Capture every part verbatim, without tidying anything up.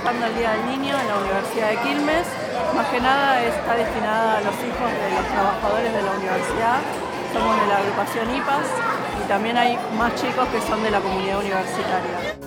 trabajando el Día del Niño en la Universidad de Quilmes. Más que nada está destinada a los hijos de los trabajadores de la universidad. Somos de la agrupación I P A S y también hay más chicos que son de la comunidad universitaria.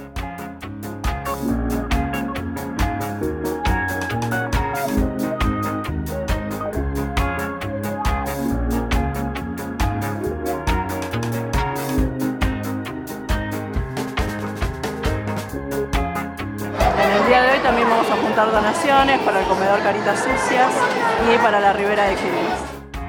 En el día de hoy también vamos a juntar donaciones para el comedor Caritas Sucias y para la Ribera de Quilmes.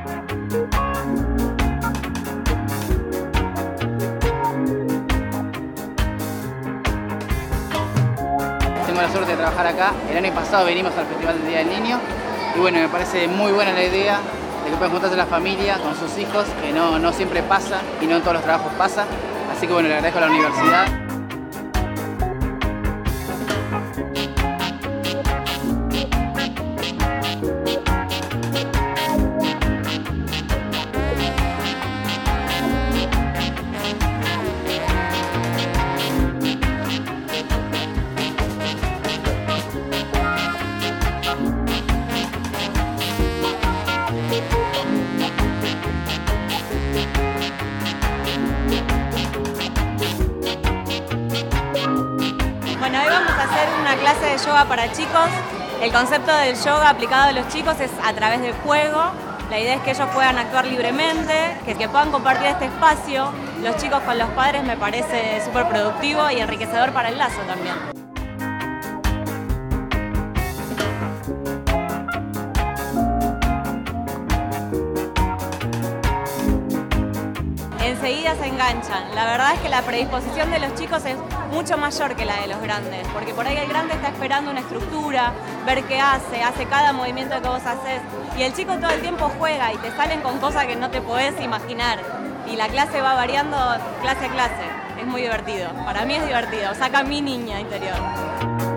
Tengo la suerte de trabajar acá. El año pasado venimos al Festival del Día del Niño y bueno, me parece muy buena la idea de que puedan juntarse la familia con sus hijos, que no, no siempre pasa y no en todos los trabajos pasa. Así que bueno, le agradezco a la universidad. Bueno, hoy vamos a hacer una clase de yoga para chicos. El concepto del yoga aplicado a los chicos es a través del juego. La idea es que ellos puedan actuar libremente, que, que puedan compartir este espacio. Los chicos con los padres me parece súper productivo y enriquecedor para el lazo también. Enseguida se enganchan. La verdad es que la predisposición de los chicos es mucho mayor que la de los grandes, porque por ahí el grande está esperando una estructura, ver qué hace, hace cada movimiento que vos haces, y el chico todo el tiempo juega y te salen con cosas que no te podés imaginar, y la clase va variando clase a clase. Es muy divertido, para mí es divertido, saca mi niña interior.